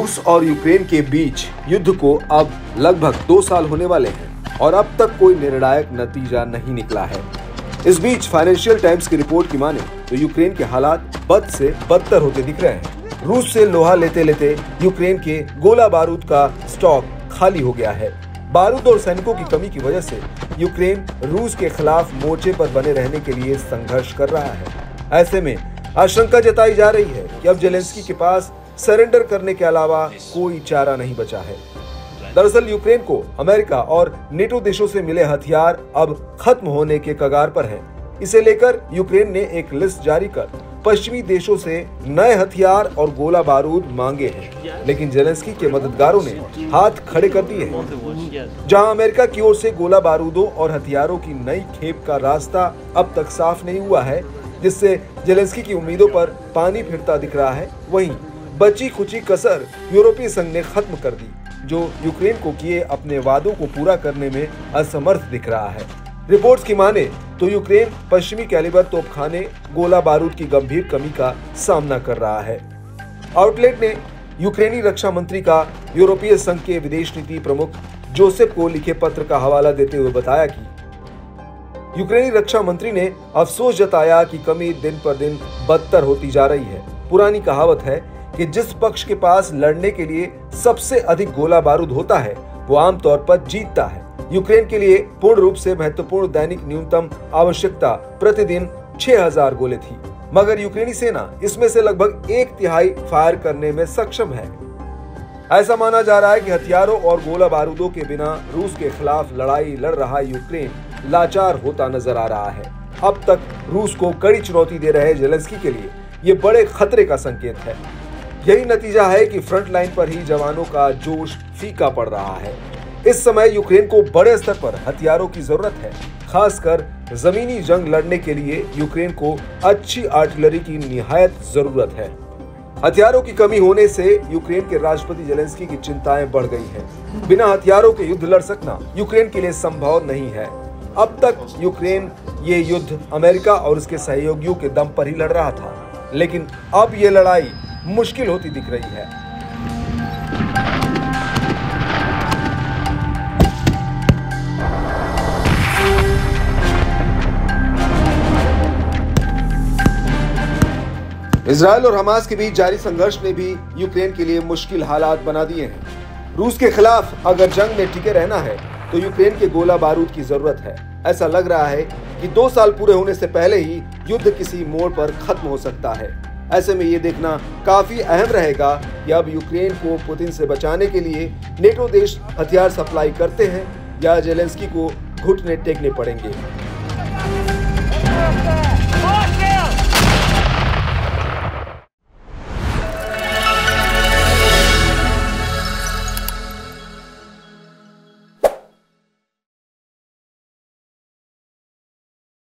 रूस और यूक्रेन के बीच युद्ध को अब लगभग 2 साल होने वाले हैं और अब तक कोई निर्णायक नतीजा नहीं निकला है। इस बीच फाइनेंशियल टाइम्स की रिपोर्ट की माने तो यूक्रेन के हालात बद से बदतर होते दिख रहे हैं। रूस से लोहा लेते लेते यूक्रेन के गोला बारूद का स्टॉक खाली हो गया है। बारूद और सैनिकों की कमी की वजह से यूक्रेन रूस के खिलाफ मोर्चे पर बने रहने के लिए संघर्ष कर रहा है। ऐसे में आशंका जताई जा रही है कि अब जेलेंस्की के पास सरेंडर करने के अलावा कोई चारा नहीं बचा है। दरअसल यूक्रेन को अमेरिका और नेटो देशों से मिले हथियार अब खत्म होने के कगार पर हैं। इसे लेकर यूक्रेन ने एक लिस्ट जारी कर पश्चिमी देशों से नए हथियार और गोला बारूद मांगे हैं, लेकिन जेलेंस्की के मददगारों ने हाथ खड़े कर दिए हैं। जहां अमेरिका की ओर से गोला बारूदों और हथियारों की नई खेप का रास्ता अब तक साफ नहीं हुआ है, जिससे जेलेंस्की की उम्मीदों पर पानी फिरता दिख रहा है, वहीं बची खुची कसर यूरोपीय संघ ने खत्म कर दी, जो यूक्रेन को किए अपने वादों को पूरा करने में असमर्थ दिख रहा है। रिपोर्ट्स की माने तो यूक्रेन पश्चिमी कैलिबर तोपखाने गोला बारूद की गंभीर कमी का सामना कर रहा है। आउटलेट ने यूक्रेनी रक्षा मंत्री का यूरोपीय संघ के विदेश नीति प्रमुख जोसेफ को लिखे पत्र का हवाला देते हुए बताया कि यूक्रेनी रक्षा मंत्री ने अफसोस जताया कि कमी दिन पर दिन बदतर होती जा रही है। पुरानी कहावत है कि जिस पक्ष के पास लड़ने के लिए सबसे अधिक गोला बारूद होता है वो आमतौर पर जीतता है। यूक्रेन के लिए पूर्ण रूप से महत्वपूर्ण दैनिक न्यूनतम आवश्यकता प्रतिदिन 6000 गोले थी, मगर यूक्रेनी सेना इसमें से लगभग 1/3 फायर करने में सक्षम है। ऐसा माना जा रहा है कि हथियारों और गोला बारूदों के बिना रूस के खिलाफ लड़ाई लड़ रहा यूक्रेन लाचार होता नजर आ रहा है। अब तक रूस को कड़ी चुनौती दे रहे जेलेंस्की के लिए ये बड़े खतरे का संकेत है। यही नतीजा है कि फ्रंट लाइन पर ही जवानों का जोश फीका पड़ रहा है। इस समय यूक्रेन को बड़े स्तर पर हथियारों की जरूरत है। खासकर जमीनी जंग लड़ने के लिए यूक्रेन को अच्छी आर्टिलरी की निहायत जरूरत है। हथियारों की कमी होने से यूक्रेन के राष्ट्रपति जेलेंस्की की चिंताएं बढ़ गई हैं। बिना हथियारों के युद्ध लड़ सकना यूक्रेन के लिए संभव नहीं है। अब तक यूक्रेन ये युद्ध अमेरिका और उसके सहयोगियों के दम पर ही लड़ रहा था, लेकिन अब ये लड़ाई मुश्किल होती दिख रही है। इजरायल और हमास के बीच जारी संघर्ष ने भी यूक्रेन के लिए मुश्किल हालात बना दिए हैं। रूस के खिलाफ अगर जंग में टिके रहना है तो यूक्रेन के गोला बारूद की जरूरत है। ऐसा लग रहा है कि 2 साल पूरे होने से पहले ही युद्ध किसी मोड़ पर खत्म हो सकता है। ऐसे में ये देखना काफी अहम रहेगा कि अब यूक्रेन को पुतिन से बचाने के लिए नेटो देश हथियार सप्लाई करते हैं या जेलेंस्की को घुटने टेकने पड़ेंगे।